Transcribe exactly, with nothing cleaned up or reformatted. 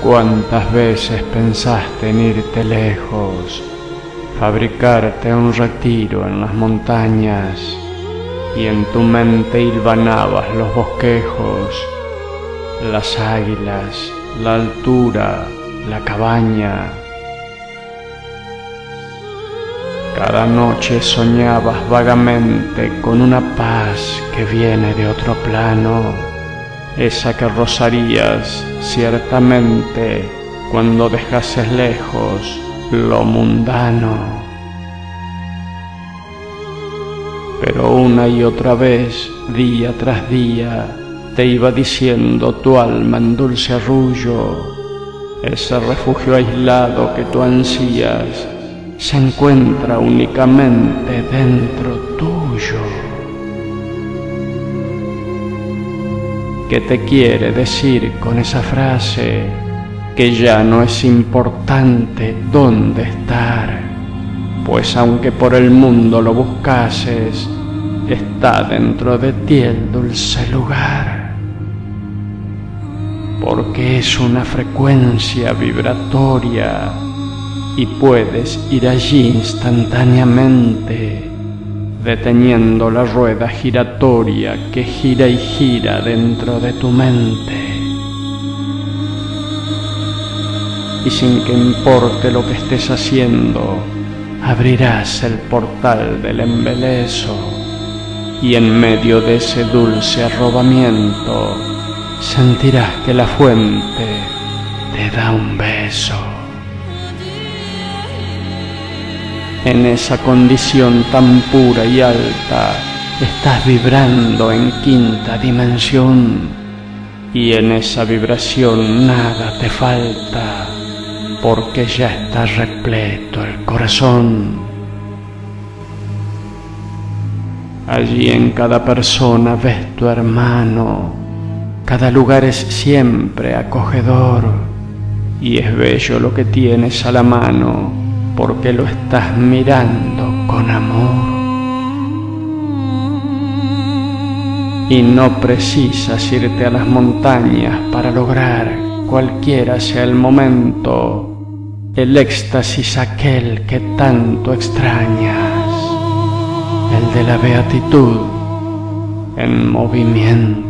¿Cuántas veces pensaste en irte lejos, fabricarte un retiro en las montañas, y en tu mente hilvanabas los bosquejos, las águilas, la altura, la cabaña? Cada noche soñabas vagamente con una paz que viene de otro plano, esa que rozarías ciertamente cuando dejases lejos lo mundano. Pero una y otra vez, día tras día, te iba diciendo tu alma en dulce arrullo: ese refugio aislado que tú ansías se encuentra únicamente dentro tuyo. ¿Qué te quiere decir con esa frase? Que ya no es importante dónde estar, pues aunque por el mundo lo buscases, está dentro de ti el dulce lugar. Porque es una frecuencia vibratoria y puedes ir allí instantáneamente, deteniendo la rueda giratoria que gira y gira dentro de tu mente. Y sin que importe lo que estés haciendo, abrirás el portal del embeleso, y en medio de ese dulce arrobamiento sentirás que la fuente te da un beso. En esa condición tan pura y alta estás vibrando en quinta dimensión, y en esa vibración nada te falta, porque ya está repleto el corazón. Allí en cada persona ves tu hermano, cada lugar es siempre acogedor, y es bello lo que tienes a la mano, porque lo estás mirando con amor. Y no precisas irte a las montañas para lograr, cualquiera sea el momento, el éxtasis aquel que tanto extrañas, el de la beatitud en movimiento.